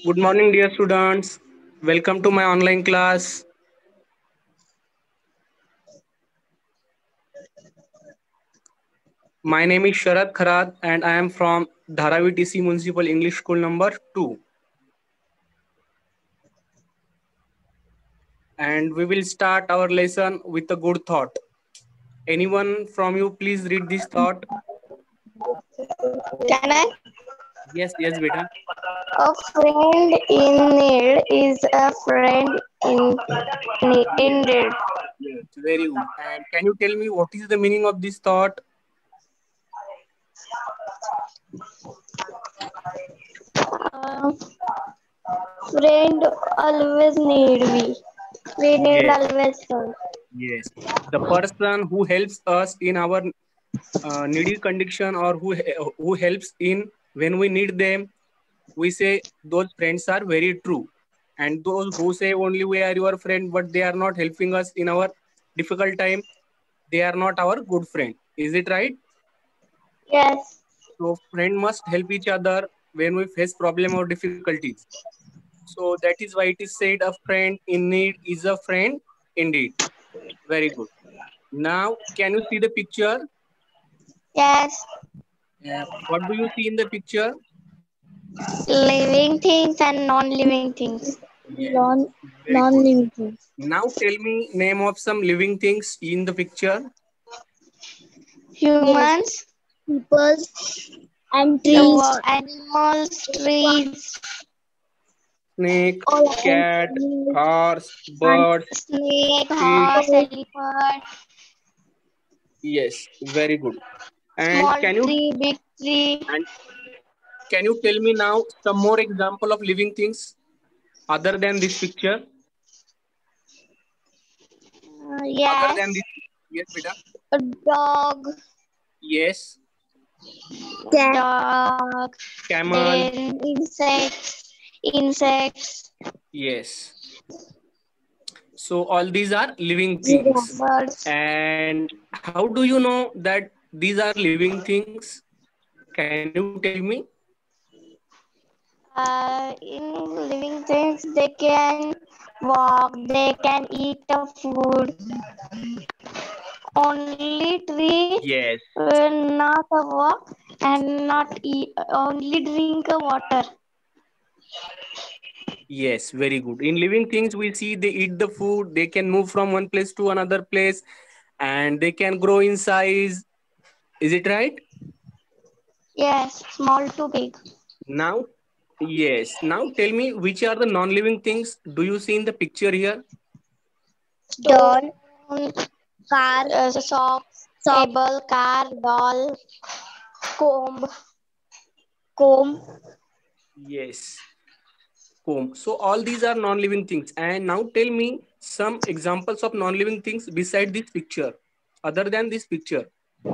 Good morning, dear students. Welcome to my online class. My name is Sharad Kharat and I am from Dharavi TC Municipal English School number 2. And we will start our lesson with a good thought. Anyone from you please read this thought? Can I? Yes, beta. A friend in need is a friend Yes, indeed. yes, very good. And can you tell me what is the meaning of this thought? Friend always need we. We need Yes, always friend. yes. The person who helps us in our needy condition or who helps in when we need them, we say those friends are very true. And those who say only we are your friend but they are not helping us in our difficult time, they are not our good friend. Is it right? Yes. So friend must help each other when we face problem or difficulties. So that is why it is said a friend in need is a friend indeed. Very good. Now can you see the picture? Yes. What do you see in the picture? Living things and non-living things. Yes, very good. Non-living things. Now tell me name of some living things in the picture. Yes. Humans, People and the trees. animals, trees, Snake, All cat, animals horse, and bird, snake, fish. horse, elephant, Yes, very good. And small tree, big tree. and can you tell me now some more example of living things other than this picture? Other than Yes. this, yes, beta. A dog, Yes, cat. dog, camel. then insects, Yes. So all these are living Giraffe. things. birds. And how do you know that these are living things? Can you tell me? In living things, they can walk, they can eat the food. Only tree Yes. will not walk and not eat, only drink water. Yes, very good. In living things, we see they eat the food, they can move from one place to another place, and they can grow in size. Is it right? Yes, small to big. Now, yes. Now tell me which are the non-living things do you see in the picture here? Doll. Stone, Car. socks, Sock. table, car, doll, comb. Comb. Yes, comb. So all these are non-living things. And now tell me some examples of non-living things beside this picture, other than this picture.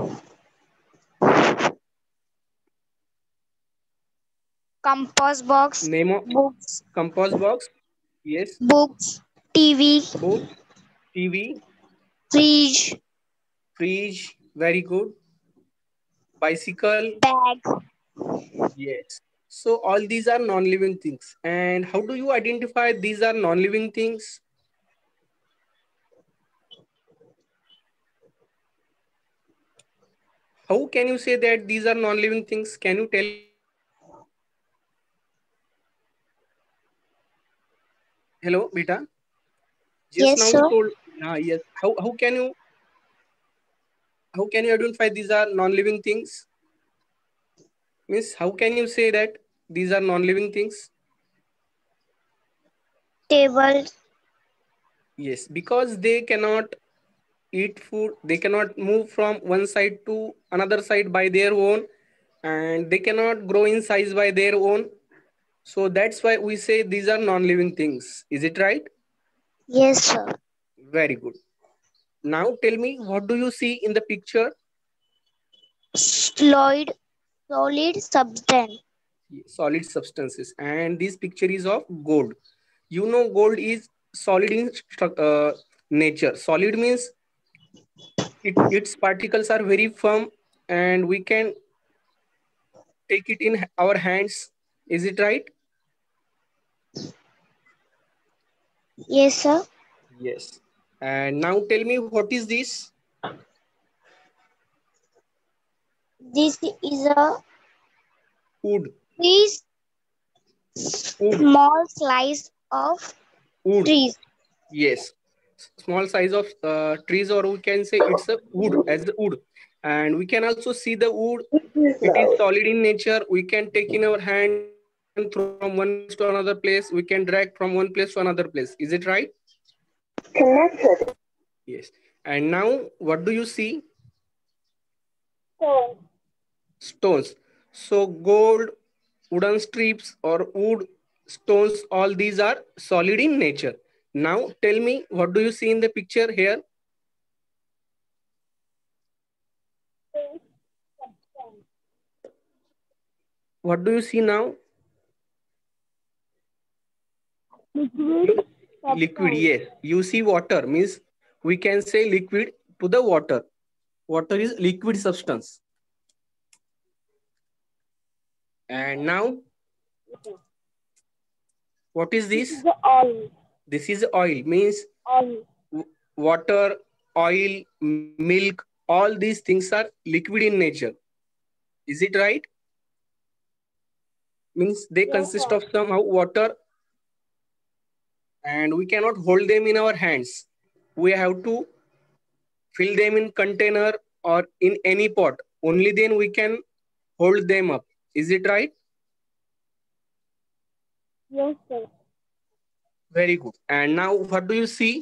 Compass box. Name of Books. compost box. Yes. Books. TV. Book, TV, Fridge. fridge. Very good. Bicycle. Bag. Yes. So all these are non-living things. And how do you identify these are non-living things? How can you say that these are non-living things? Can you tell me? Hello, beta. Just Yes, now you sir. told. Yes. How can you identify these are non-living things? Means how can you say that these are non-living things? Table. Yes, because they cannot eat food, they cannot move from one side to another side by their own, and they cannot grow in size by their own. So that's why we say these are non-living things. Is it right? Yes, sir. Very good. Now tell me, what do you see in the picture? Solid. Solid substance. Solid substances, and this picture is of gold. You know gold is solid in nature. Solid means its particles are very firm and we can take it in our hands. Is it right? Yes, sir. Yes. And now tell me, what is this? This is a Wood. three Wood. small slice of Wood. trees. Yes. Small size of trees, or we can say it's a wood as the wood. And we can also see the wood. It is solid in nature. We can take in our hand from one place to another place. We can drag from one place to another place. Is it right? Connected. Yes. And now, what do you see? So, Stones. So gold, wooden strips or wood, stones, all these are solid in nature. Now tell me, what do you see in the picture here? What do you see now? liquid Liquid, substance. yes. You see water, means we can say liquid to the water. Water is liquid substance. And now, what is This this? is the oil. This is oil, means Oil. water, oil, milk, all these things are liquid in nature. Is it right? Means they Yes, consist sir. of somehow water, and we cannot hold them in our hands. We have to fill them in container or in any pot. Only then we can hold them up. Is it right? Yes, sir. Very good. And now what do you see?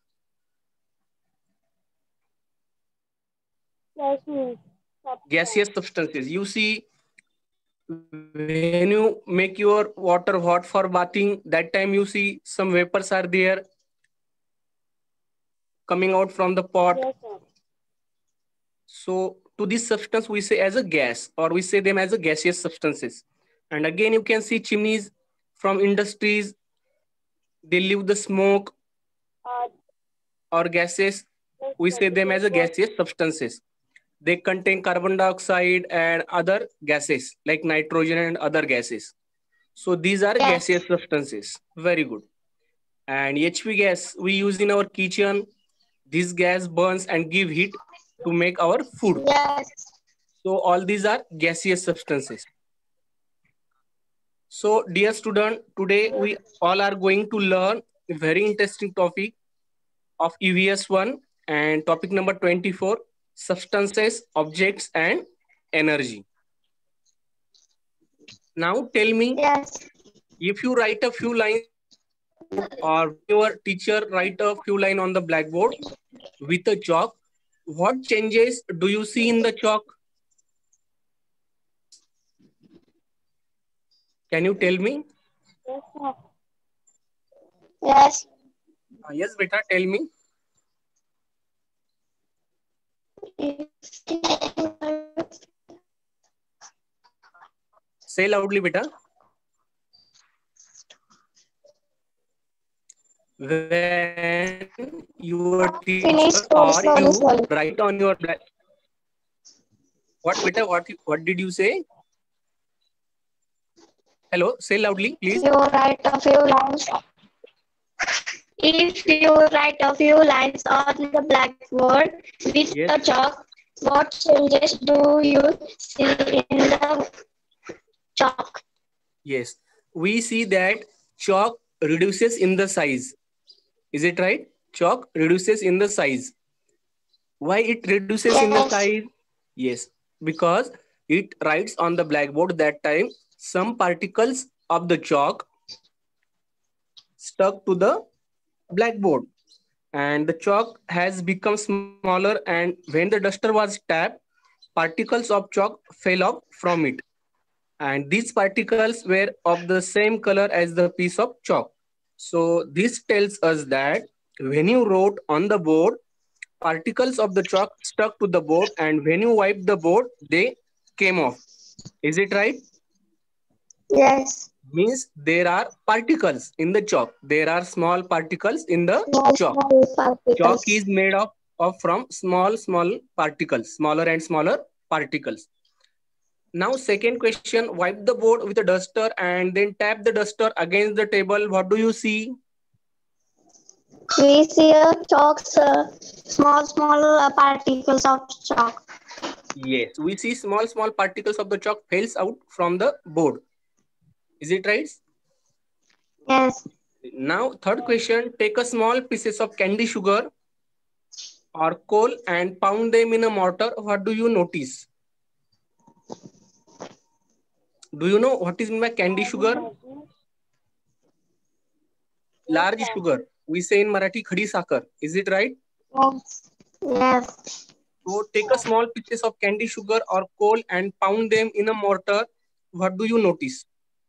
Gaseous Gaseous substance. substances. You see, when you make your water hot for bathing, that time you see some vapors are there coming out from the pot. Yes, sir. So to this substance we say as a gas, or we say them as a gaseous substances. And again you can see chimneys from industries, they leave the smoke Uh, or gases. yes, We sir. say This them is as a what. gaseous substances. They contain carbon dioxide and other gases like nitrogen and other gases. So these are Yes. gaseous substances. Very good. And HP gas we use in our kitchen. This gas burns and give heat to make our food. Yes. So all these are gaseous substances. So dear student, today we all are going to learn a very interesting topic of EVS 1 and topic number 24, substances, objects and energy. Now tell me, Yes. if you write a few lines on the blackboard, or your teacher write a few lines on the blackboard with a chalk, what changes do you see in the chalk? Can you tell me? Yes, sir. Yes. Yes, beta, tell me. Say loudly, beta. When your teacher Finish or slowly, slowly, you slowly. write on your black, what beta? What did you say? Hello, say loudly, please. You write a few lines. If you write a few lines on the blackboard with Yes. a chalk, what changes do you see in the chalk? Yes, we see that chalk reduces in the size. Is it right? Chalk reduces in the size. Why it reduces in the Yes. size? Yes, because it writes on the blackboard that time some particles of the chalk stuck to the blackboard, and the chalk has become smaller, and when the duster was tapped, particles of chalk fell off from it, and these particles were of the same color as the piece of chalk. So this tells us that when you wrote on the board, particles of the chalk stuck to the board, and when you wiped the board, they came off. Is it right? Yes. Means there are particles in the chalk. There are small particles in the Small, chalk. small Chalk particles. is made of from small particles, smaller and smaller particles. Now, second question, wipe the board with a duster and then tap the duster against the table. What do you see? We see a chalks, small particles of chalk. Yes, we see small particles of the chalk falls out from the board. Is it right? Yes. Now, third question, take a small pieces of candy sugar or coal and pound them in a mortar. What do you notice? Do you know what is meant by candy sugar? Large sugar. We say in Marathi, khadi sakar. Is it right? Yes. Yes. So take a small pieces of candy sugar or coal and pound them in a mortar. What do you notice?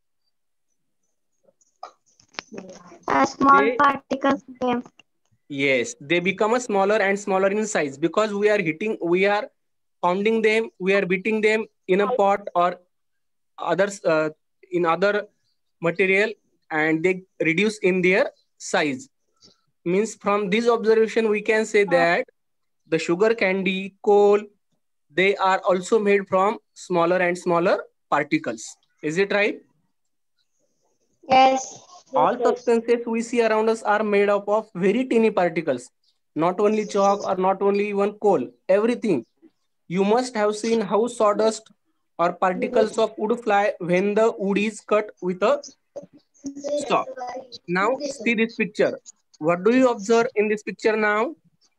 A small They, particles came. yes, they become a smaller and smaller in size because we are pounding them, we are beating them in a pot or others in other material, and they reduce in their size. Means from this observation, we can say that the sugar candy, coal, they are also made from smaller and smaller particles. Is it right? Yes. All substances we see around us are made up of very teeny particles, not only chalk or not only even coal, everything. You must have seen how sawdust or particles of wood fly when the wood is cut with a saw. Now see this picture. What do you observe in this picture now?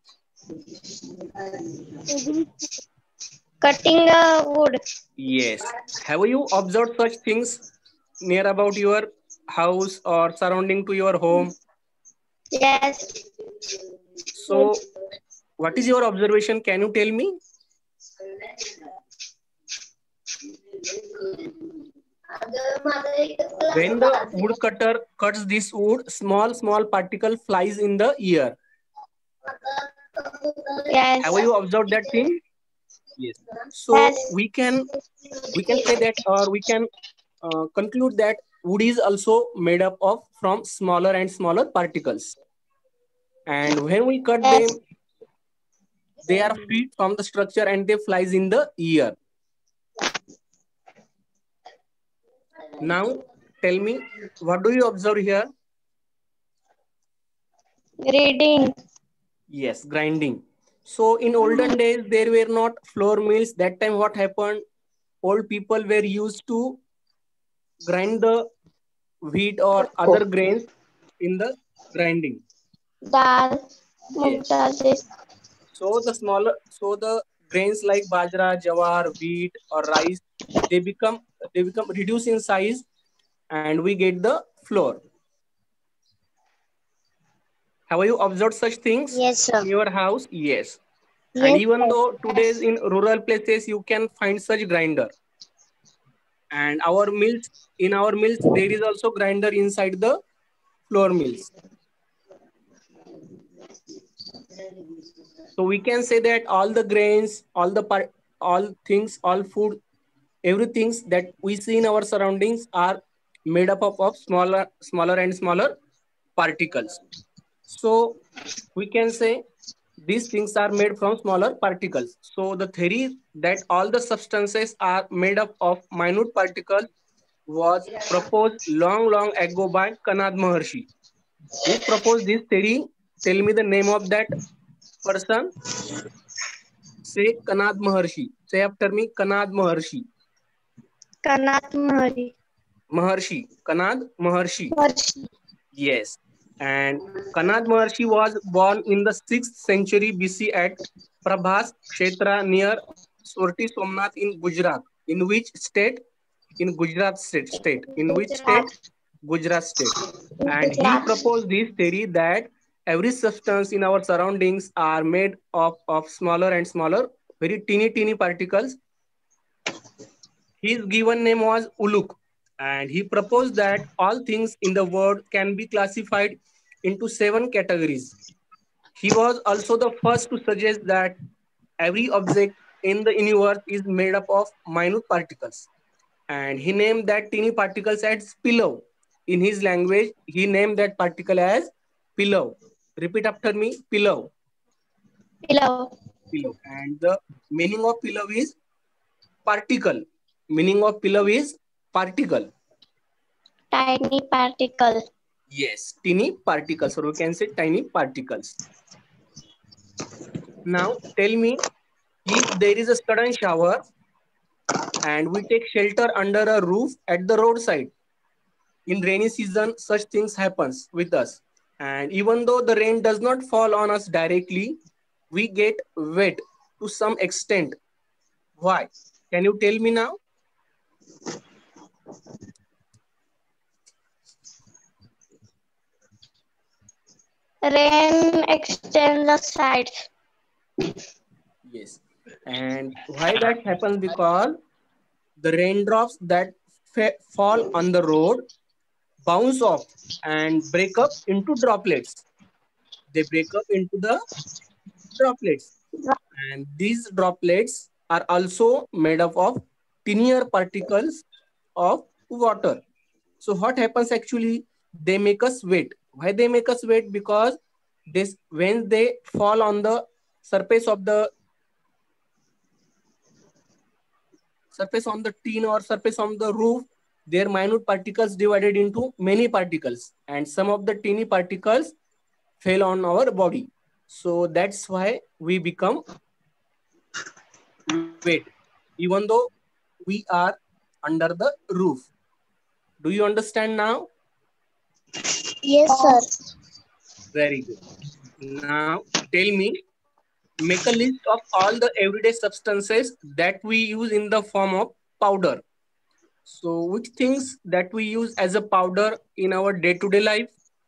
Cutting wood. Yes. Have you observed such things near about your house or surrounding to your home? Yes. So what is your observation? Can you tell me? When the woodcutter cuts this wood, small particle flies in the air. Yes. Have you observed that thing? Yes. So Yes. we can say that, or we can conclude that wood is also made up of from smaller and smaller particles. And when we cut Yes. them, they are free from the structure and they flies in the air. Now tell me, what do you observe here? Reading. Yes, grinding. So in olden days, there were not flour mills. That time what happened? Old people were used to grind the wheat or other grains in the grinding. Dal. Moong Yes. dal. This. So the grains like bajra, jawar, wheat or rice, they become they become reduced in size and we get the flour. Have you observed such things Yes, sir. in your house? Yes. And Yes, even sir. though today's in rural places you can find such grinder. And our mills, there is also grinder inside the flour mills. So we can say that all the grains, all things, all food, everything that we see in our surroundings are made up of smaller and smaller particles. So we can say these things are made from smaller particles. So the theory that all the substances are made up of minute particles was proposed long ago by Kanad Maharshi. Who proposed this theory? Tell me the name of that person. Say Kanad Maharshi. Say after me, Kanad Maharshi. Kanat Mahari. Maharshi. Kanad Maharshi. Marshi. Yes. And Kanad Maharshi was born in the 6th century BC at Prabhas Kshetra near Surti Somnath in Gujarat. In which state? In Gujarat state. In which Gujarat. state? Gujarat state. And he Gujarat. proposed this theory that every substance in our surroundings are made of smaller and smaller, very teeny particles. His given name was Uluk, and he proposed that all things in the world can be classified into 7 categories. He was also the first to suggest that every object in the universe is made up of minute particles. And he named that teeny particles as pillow. In his language, he named that particle as pillow. Repeat after me, pillow. Pillow. Pillow. And the meaning of pillow is particle. Meaning of pillow is particle. Tiny particle. Yes, teeny particles, or we can say tiny particles. Now tell me, if there is a sudden shower and we take shelter under a roof at the roadside, in rainy season, such things happens with us. And even though the rain does not fall on us directly, we get wet to some extent. Why? Can you tell me now? Rain extends the sides. Yes. And why that happens? Because the raindrops that fall on the road bounce off and break up into droplets. They break up into the droplets. And these droplets are also made up of tinier particles of water. So what happens actually? They make us wet. Why they make us wet? Because this, when they fall on the surface of the surface on the tin or surface on the roof, their minute particles divided into many particles, and some of the teeny particles fell on our body. So that's why we become wet, even though we are under the roof. Do you understand now? Yes, sir. Very good. Now tell me, make a list of all the everyday substances that we use in the form of powder. So which things that we use as a powder in our day-to-day life?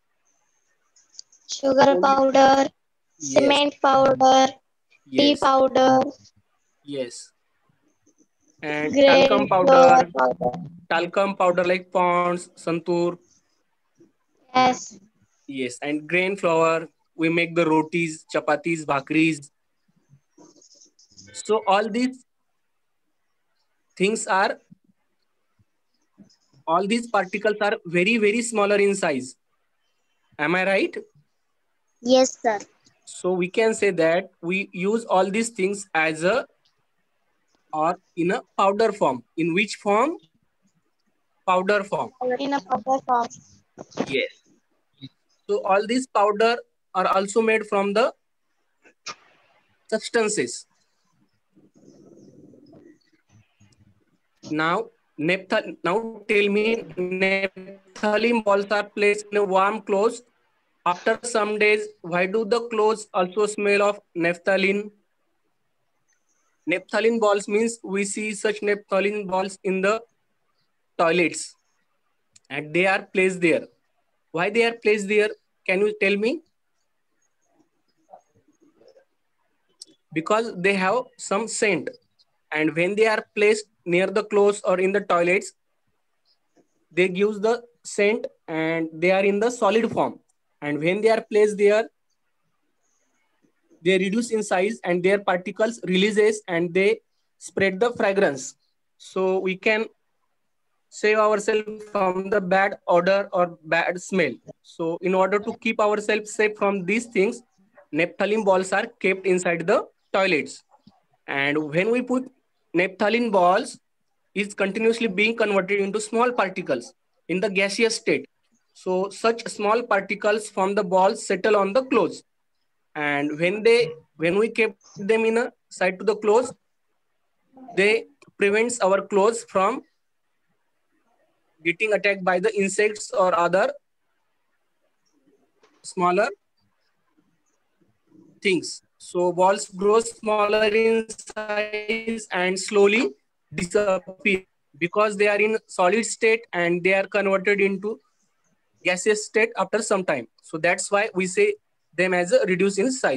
Sugar powder, Yes, cement powder, tea yes, powder, yes. And grain flour powder. talcum powder like Pond's, Santur. Yes. Yes, and grain flour. We make the rotis, chapatis, bhakris. So things are, all these particles are very, very smaller in size. Am I right? Yes, sir. So we can say that we use all these things as a, or in a powder form. In which form? Powder form. In a powder form. Yes. So all these powder are also made from the substances. Now, now tell me, naphthalene balls are placed in a warm clothes. After some days, why do the clothes also smell of naphthalene? Naphthalene balls means we see such naphthalene balls in the toilets, and they are placed there. Why they are placed there? Can you tell me? Because they have some scent, and when they are placed near the clothes or in the toilets, they give the scent, and they are in the solid form. And when they are placed there, they reduce in size and their particles releases and they spread the fragrance. So we can save ourselves from the bad odor or bad smell. So in order to keep ourselves safe from these things, naphthalene balls are kept inside the toilets. And when we put naphthalene balls, is continuously being converted into small particles in the gaseous state. So such small particles from the balls settle on the clothes. And when we kept them in a side to the clothes, they prevents our clothes from getting attacked by the insects or other smaller things. So balls grow smaller in size and slowly disappear because they are in solid state and they are converted into gaseous state after some time. So that's why we say them as a reduce in size.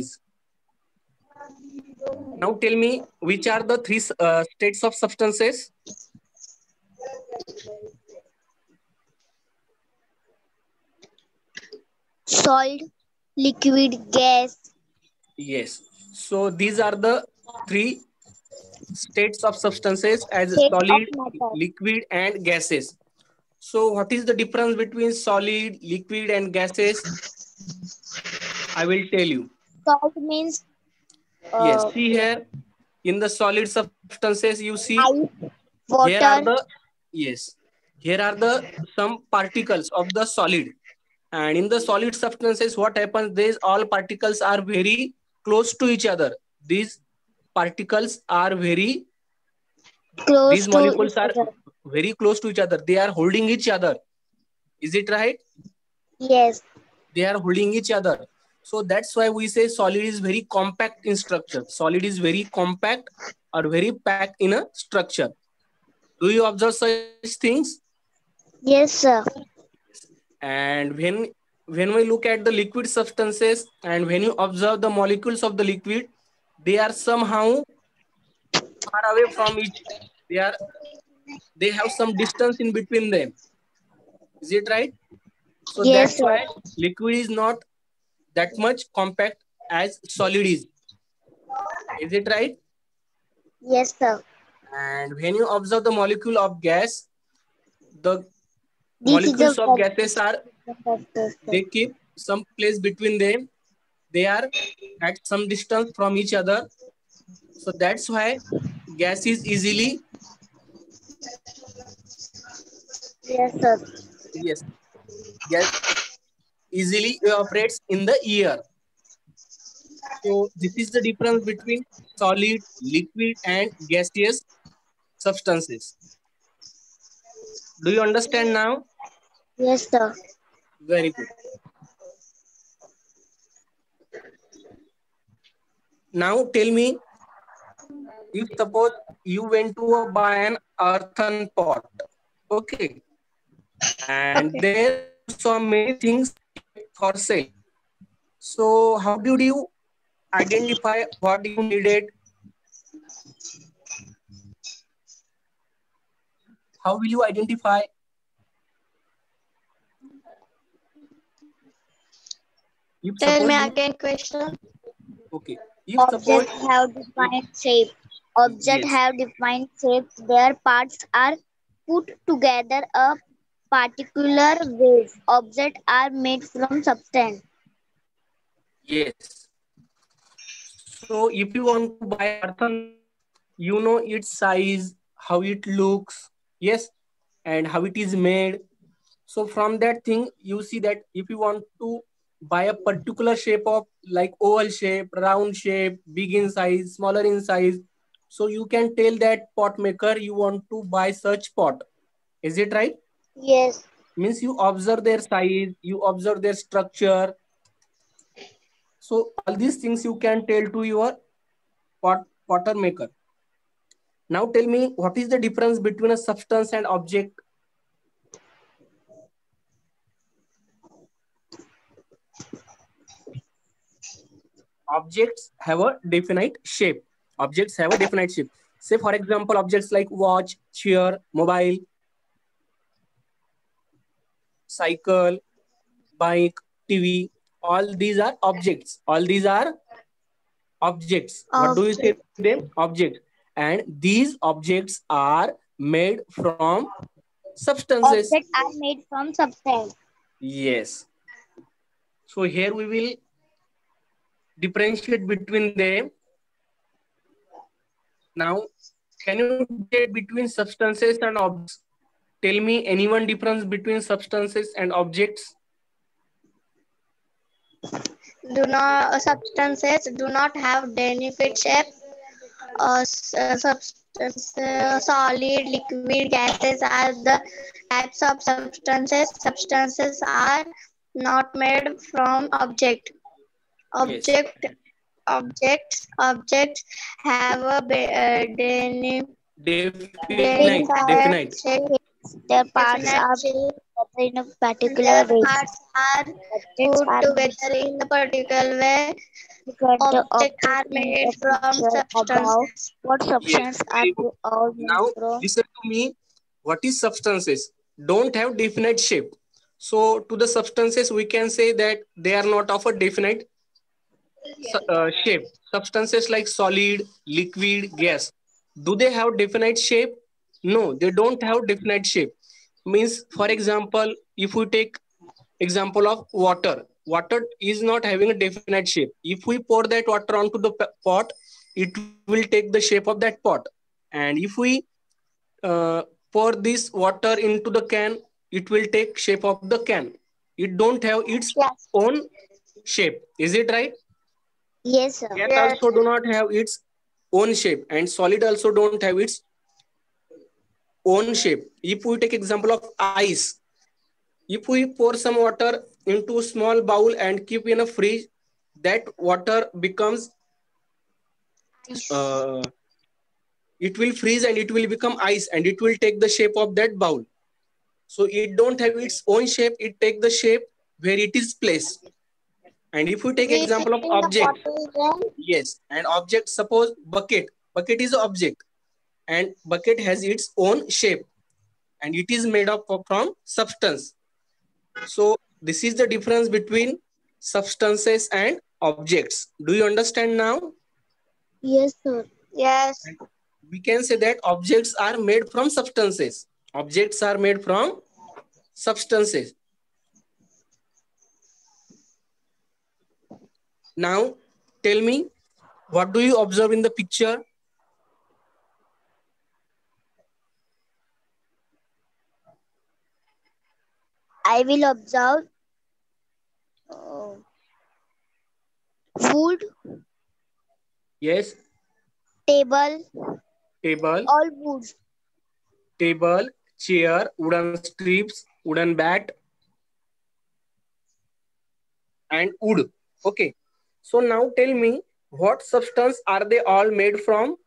Now tell me, which are the three states of substances? Solid, liquid, gas. Yes. So these are the three states of substances as State of solid, matter. liquid, and gases. So what is the difference between solid, liquid, and gases? I will tell you. Salt means Yes, see here in the solid substances, you see ice. Here are Water. the, yes, here are the some particles of the solid. And in the solid substances, what happens? These all particles are very close to each other. These particles are very, Close these to each molecules are other. very close to each other. They are holding each other. Is it right? Yes. They are holding each other. So that's why we say solid is very compact in structure. Solid is very compact or very packed in a structure. Do you observe such things? Yes, sir. And when we look at the liquid substances and when you observe the molecules of the liquid, they are somehow far away from each. They are, they have some distance in between them. Is it right? So Yes, that's sir. why liquid is not that much compact as solid is. Is it right? Yes, sir. And when you observe the molecule of gas, the This is a molecules of gases are, factor, sir. they keep some place between them. They are at some distance from each other. So that's why gas is easily, Yes, sir. yes, gas easily evaporates in the air. So this is the difference between solid, liquid, and gaseous substances. Do you understand now? Yes, sir. Very good. Now tell me, if suppose you went to buy an earthen pot, okay, and Okay. there you saw many things kept for sale. So how did you identify what you needed? How will you identify if Tell suppose me you, again question. okay, if suppose, Objects have defined shape. Objects yes, have defined shapes. Their parts are put together a particular ways. Objects are made from substance. yes. So if you want to buy earthen pot, you know its size, how it looks, yes, and how it is made. So from that thing, you see that if you want to buy a particular shape of like oval shape, round shape, big in size, smaller in size, so you can tell that pot maker you want to buy such pot. Is it right? Yes. Means you observe their size, you observe their structure. So all these things you can tell to your potter maker. Now tell me, what is the difference between a substance and object? Objects have a definite shape. Objects have a definite shape. Say for example, objects like watch, chair, mobile, cycle, bike, TV, all these are objects. All these are objects. What do you say Object. to them? Objects. And these objects are made from substances. Objects are made from substance. Yes. So here we will differentiate between them. Now, can you differentiate between substances and objects? Tell me anyone difference between substances and objects? Do not substances do not have definite shape. Substance, solid, liquid, gases are the types of substances. Substances are not made from object. Yes. Object objects have a Definite. definite shape. Their parts Definite are shape. put together in a particular Their way. parts are Objects put are made together in a particular way. because the Objects object are in made the from picture above. substances. What Yes, substance are very good. they all made Now from? listen to me. What is substances? Don't have definite shape. So to the substances, we can say that they are not of a definite shape. Substances like solid, liquid, gas. Do they have definite shape? No, they don't have definite shape. Means, for example, if we take example of water, water is not having a definite shape. If we pour that water onto the pot, it will take the shape of that pot. And if we pour this water into the can, it will take shape of the can. It don't have its Yes. own shape. Is it right? Yes, sir. Gas Yes. also do not have its own shape, and solid also don't have its own shape. If we take example of ice, if we pour some water into a small bowl and keep in a fridge, that water becomes uh, it will freeze and it will become ice and it will take the shape of that bowl. So it don't have its own shape, it take the shape where it is placed. And if we take We example of in the object, bottle then. yes, and object, suppose bucket. Bucket is an object and bucket has its own shape and it is made up from substance. So this is the difference between substances and objects. Do you understand now? Yes, sir. Yes. We can say that objects are made from substances. Objects are made from substances. Now, tell me, what do you observe in the picture? I will observe wood, Yes, table, table, all wood. table, chair, wooden strips, wooden bat, and wood. Okay. So now tell me, what substance are they all made from?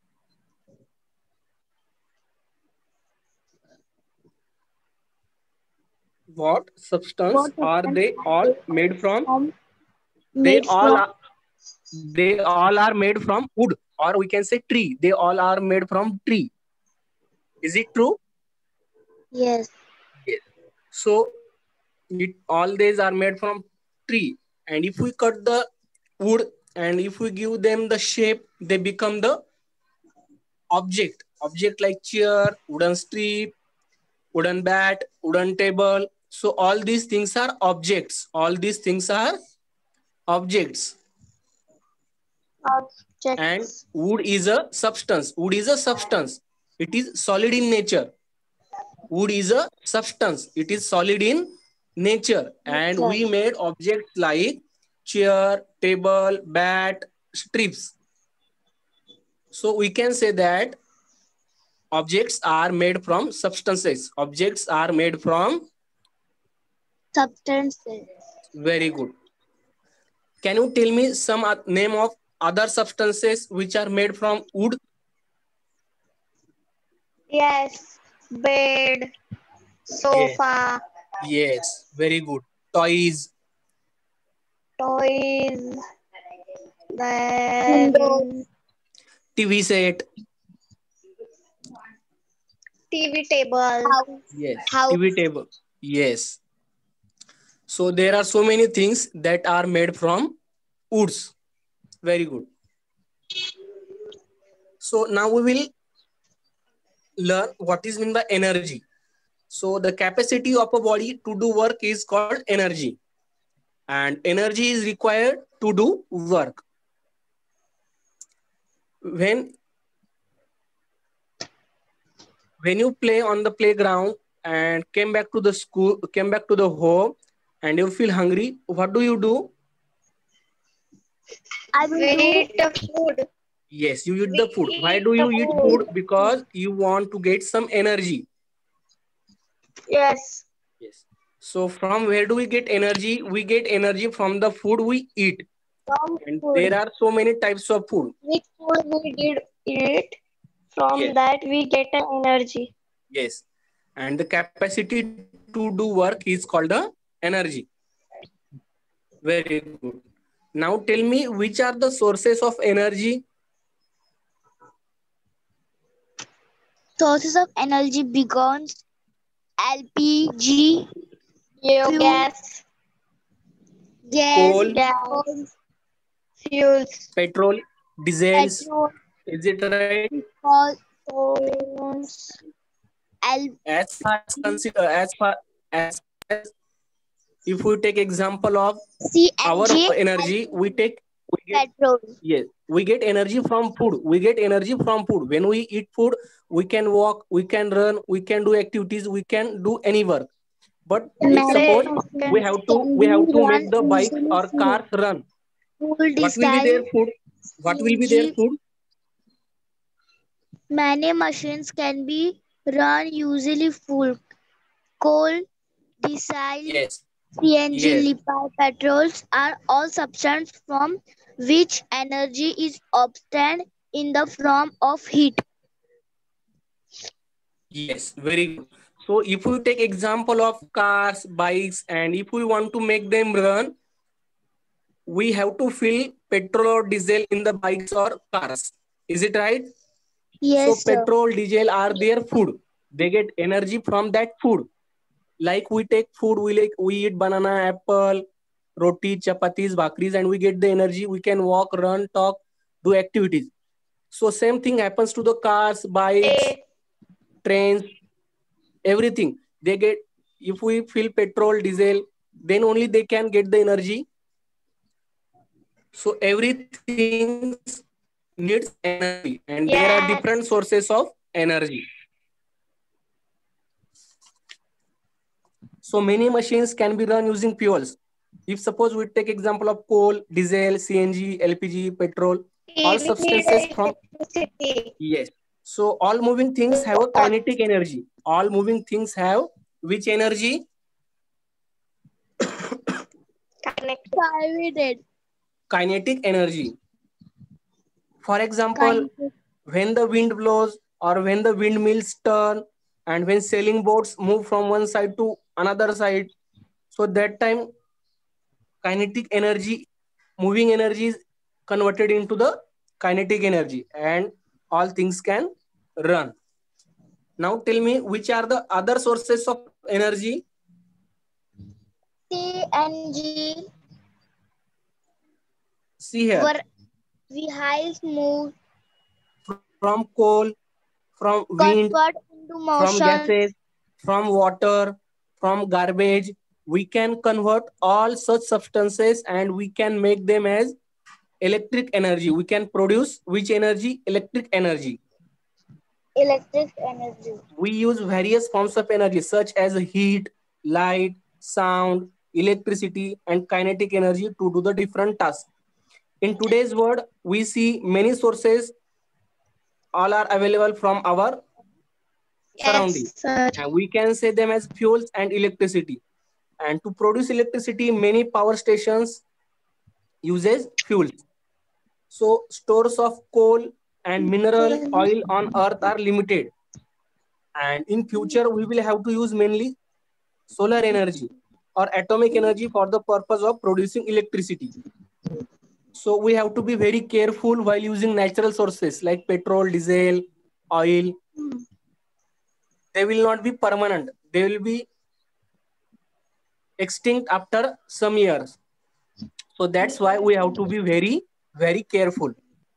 What substance What are substance they are all they made from? They made all from? are they all are made from wood, or we can say tree. They all are made from tree. Is it true? Yes. Yes. So all these are made from tree. And if we cut the wood and if we give them the shape, they become the object. Object like chair, wooden strip, wooden bat, wooden table. So all these things are objects. All these things are objects. And Objects. wood is a substance. Wood is a substance. It is solid in nature. Wood is a substance. It is solid in nature. And we made objects like chair, table, bat, strips. So we can say that objects are made from substances. Objects are made from Substances. very good. Can you tell me some name of other substances which are made from wood? Yes. Bed, Yes. sofa, Yes. Very good. Toys. toys, then TV set. TV table, Yes. house. TV table. Yes. So there are so many things that are made from woods. Very good. So now we will learn what is mean by energy. So the capacity of a body to do work is called energy. And energy is required to do work. When you play on the playground and came back to the school, came back to the home, and you feel hungry, what do? I will eat the food. Yes, you eat the food. Why do you eat food? Because you want to get some energy. Yes. Yes. So from where do we get energy? We get energy from the food we eat. And there are so many types of food. Which food we did eat, from that we get an energy. Yes. And the capacity to do work is called the energy. Very good. Now tell me, which are the sources of energy? Sources of energy begins LPG, gas, Coal, fuels, petrol, diesels. Is it right? As far as if we take example of our energy, we take we get, petrol. yes, we get energy from food. We get energy from food. When we eat food, we can walk, we can run, we can do activities, we can do any work. But if Many suppose we machines have to can we be have to run make the bikes easily or full. cars run, Full what will be diesel, their food? What will be their CNG. food? Many machines can be run usually full. Coal, diesel, Yes, CNG, yes, liquid petrols are all substances from which energy is obtained in the form of heat. yes, very good. So if we take example of cars, bikes, and if we want to make them run, we have to fill petrol or diesel in the bikes or cars. Is it right? So Yes, sir. petrol, diesel are their food. They get energy from that food. Like we take food, we eat banana, apple, roti, chapatis, bhakris, and we get the energy. We can walk, run, talk, do activities. So same thing happens to the cars, bikes, trains, everything. They get, if we fill petrol, diesel, then only they can get the energy. So everything needs energy, and there are Yes. different sources of energy. So many machines can be run using fuels. If suppose we take example of coal, diesel, CNG, LPG, petrol, all It need substances from, electricity. yes. So all moving things have a kinetic energy. All moving things have which energy? Kinetic. Kinetic energy. For example, Kinetic. when the wind blows or when the windmills turn and when sailing boats move from one side to another side, so that time kinetic energy, moving energy is converted into the kinetic energy and all things can run. Now tell me which are the other sources of energy? CNG. See here, Where vehicles move from coal, from wind, convert into from motion. gases, from water, from garbage, we can convert all such substances and we can make them as electric energy. We can produce which energy? Electric energy. Electric energy. We use various forms of energy such as heat, light, sound, electricity, and kinetic energy to do the different tasks. In today's world, we see many sources, all are available from our surroundings. Yes, sir. And we can say them as fuels and electricity. And to produce electricity, many power stations uses fuels. So stores of coal and mineral oil on earth are limited. And in future, we will have to use mainly solar energy or atomic energy for the purpose of producing electricity. So we have to be very careful while using natural sources like petrol, diesel, oil. They will not be permanent. They will be extinct after some years. So that's why we have to be very, very careful.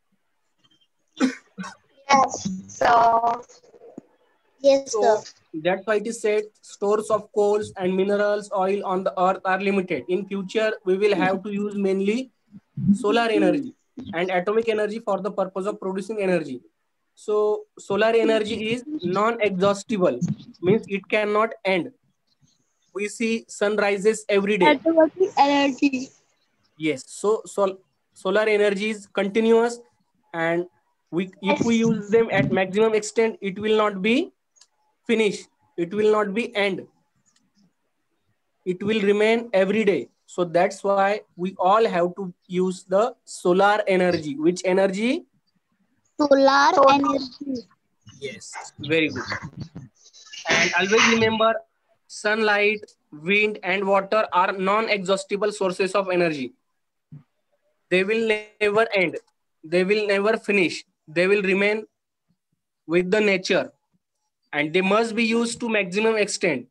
Yes, so. Yes, sir. So that's why it is said stores of coals and minerals, oil on the earth are limited. In future, we will have to use mainly solar energy and atomic energy for the purpose of producing energy. So solar energy is non-exhaustible, means it cannot end. We see sunrises every day. Automatic energy. Yes, so solar energy is continuous, and if we use them at maximum extent, it will not be finished. It will not be end. It will remain every day. So that's why we all have to use the solar energy. Which energy? Solar energy. Yes, very good. And always remember, sunlight, wind, and water are non-exhaustible sources of energy. They will never end. They will never finish. They will remain with the nature, and they must be used to maximum extent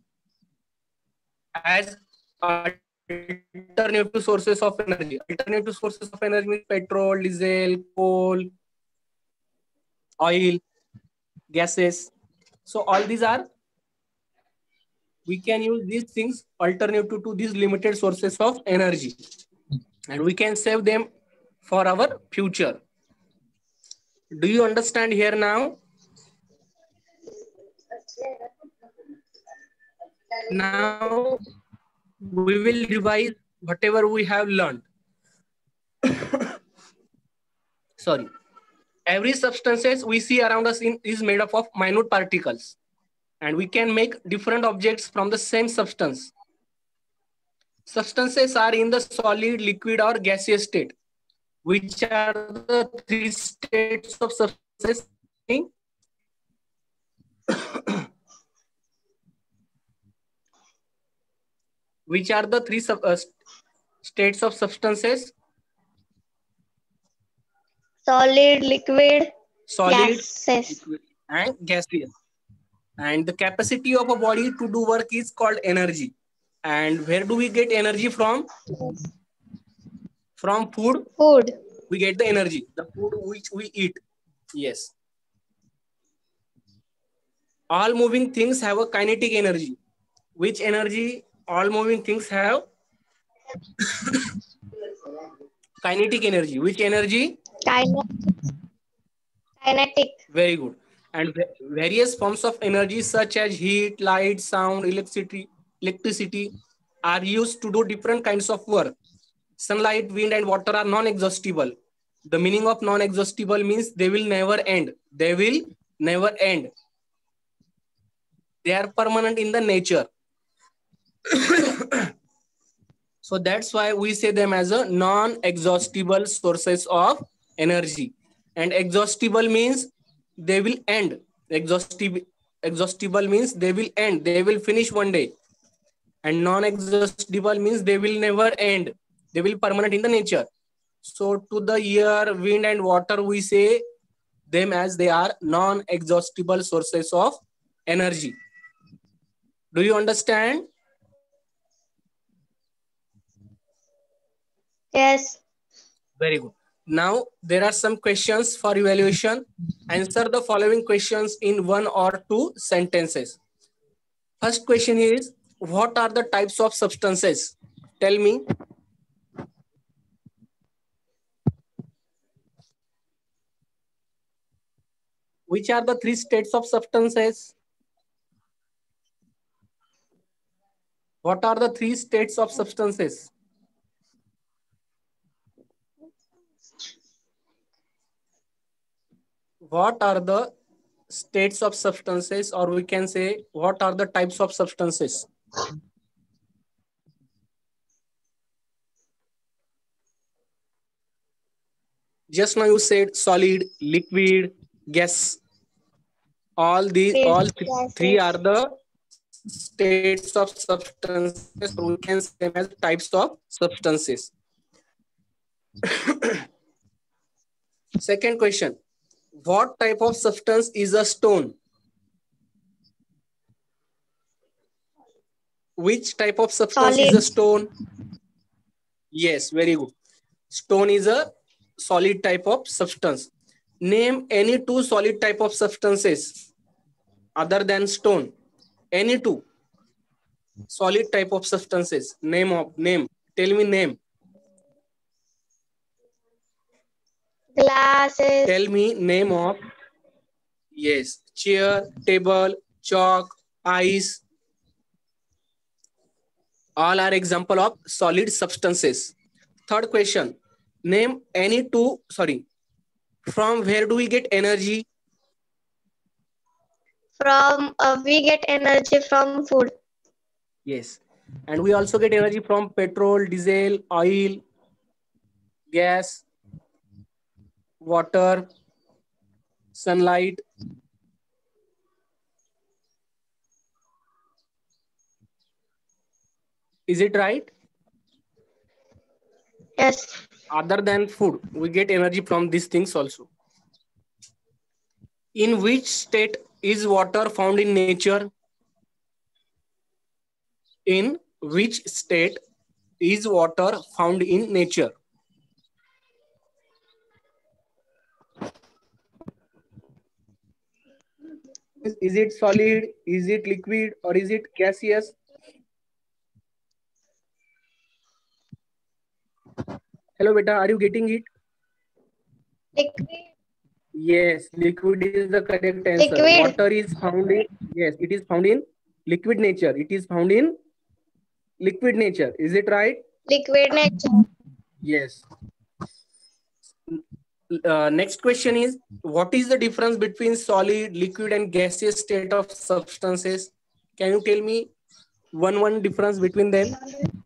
as alternative sources of energy. Alternative sources of energy means petrol, diesel, coal, oil, gases. So all these are, we can use these things alternative to these limited sources of energy, and we can save them for our future. Do you understand here now? Now we will revise whatever we have learned. Sorry. Every substances we see around us is made up of minute particles, and we can make different objects from the same substance. Substances are in the solid, liquid, or gaseous state. Which are the three states of substances? Which are the three states of substances? Solid, liquid, Solid, gases. liquid, and gaseous. And the capacity of a body to do work is called energy. And where do we get energy from? From food. Food. We get the energy, the food which we eat. Yes. All moving things have a kinetic energy. Which energy all moving things have? Kinetic energy. Which energy? Kinetic. Very good. And various forms of energy such as heat, light, sound, electricity are used to do different kinds of work. Sunlight, wind, and water are non-exhaustible. The meaning of non-exhaustible means they will never end. They will never end. They are permanent in the nature. So that's why we say them as a non-exhaustible sources of energy. And exhaustible means they will end. Exhaustible means they will end. They will finish one day. And non-exhaustible means they will never end. They will permanent in the nature. So to the air, wind, and water, we say them as they are non-exhaustible sources of energy. Do you understand? Yes. Very good. Now there are some questions for evaluation. Answer the following questions in 1 or 2 sentences. First question is, what are the types of substances? Tell me. Which are the 3 states of substances? What are the 3 states of substances? What are the states of substances, or we can say what are the types of substances? Just now you said solid, liquid, gas. All 3 are the states of substances, or we can say them as types of substances. Second question, what type of substance is a stone? Which type of substance is a stone? Yes, very good. Stone is a solid type of substance. Name any 2 solid type of substances other than stone. Any 2 solid type of substances. Name. Tell me name. Glasses. Tell me name of. Yes, chair, table, chalk, ice. All are example of solid substances. Third question, name any 2, from where do we get energy? We get energy from food. Yes, and we also get energy from petrol, diesel, oil, gas, water, sunlight. Is it right? Yes. Other than food, we get energy from these things also. In which state is water found in nature? In which state is water found in nature? Is it solid? Is it liquid? Or is it gaseous? Hello, beta. Are you getting it? Liquid. Yes, liquid is the correct answer. Liquid. Water is found in, yes, it is found in liquid nature. It is found in liquid nature. Is it right? Liquid nature. Yes. Next question is, what is the difference between solid, liquid and gaseous state of substances? Can you tell me one difference between them?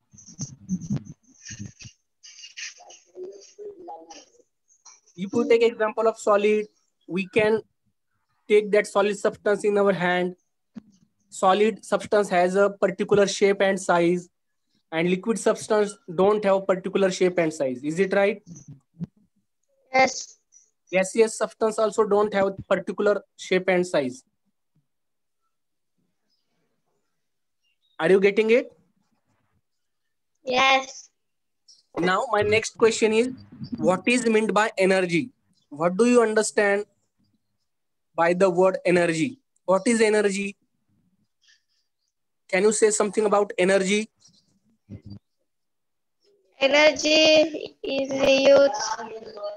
If you take example of solid, we can take that solid substance in our hand. Solid substance has a particular shape and size, and liquid substance don't have particular shape and size. Is it right? Yes. Gaseous substance also don't have particular shape and size. Are you getting it? Yes. Now my next question is, what is meant by energy? What do you understand by the word energy? What is energy? Can you say something about energy? Energy is used.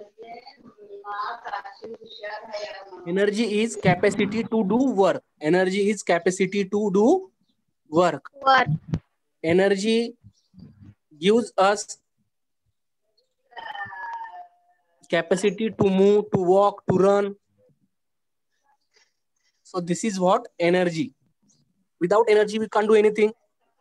Energy is capacity to do work. Energy is capacity to do work. What? Energy gives us capacity to move, to walk, to run. So this is what energy. Without energy, we can't do anything.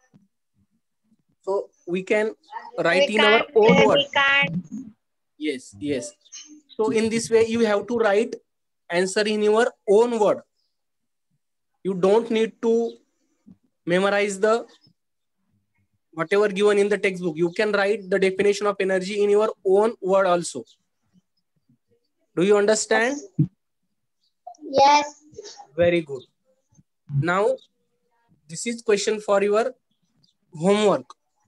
So we can write in our own words. We can't. Yes, yes. So in this way, you have to write answer in your own word. You don't need to memorize the whatever given in the textbook. You can write the definition of energy in your own word also. Do you understand? Yes. Very good. Now, this is question for your homework.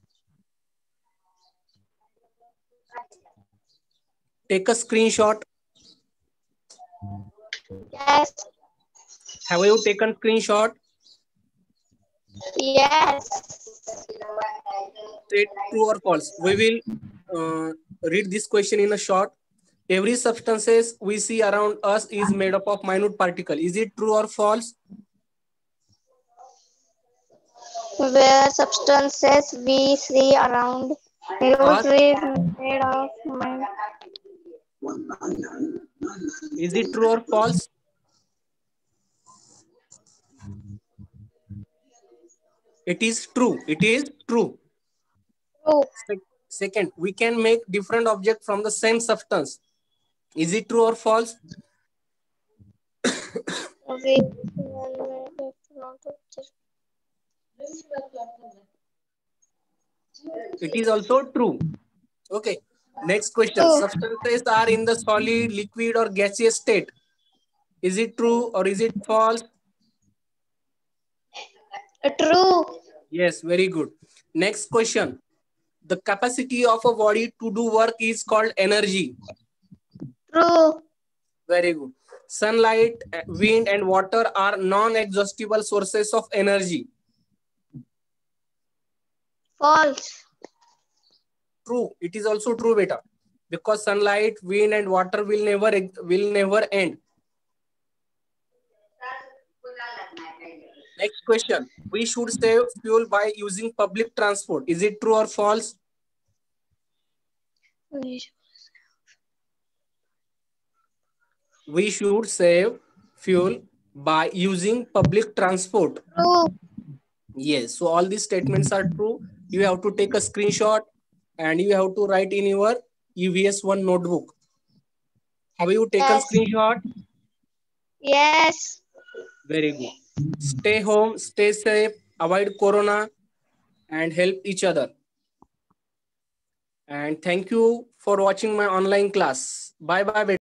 Take a screenshot. Yes. Have you taken screenshot? Yes. Say true or false. We will read this question in a short. Every substances we see around us is made up of minute particle. Is it true or false? Where substances we see around Us. is made of mind. Is it true or false? It is true. It is true. True. Second, we can make different objects from the same substance. Is it true or false? It is also true. Okay. Next question. True. Substances are in the solid, liquid or gaseous state. Is it true or is it false? True. Yes, very good. Next question. The capacity of a body to do work is called energy. True. Very good. Sunlight, wind and water are non-exhaustible sources of energy. False. True. It is also true, beta. Because sunlight, wind and water will never end. Next question. We should save fuel by using public transport. Is it true or false? We should save fuel by using public transport. True. Yes. So all these statements are true. You have to take a screenshot and you have to write in your EVS1 notebook. Have you taken screenshot? Yes. Very good. Stay home, stay safe, avoid corona and help each other. And thank you for watching my online class. Bye bye.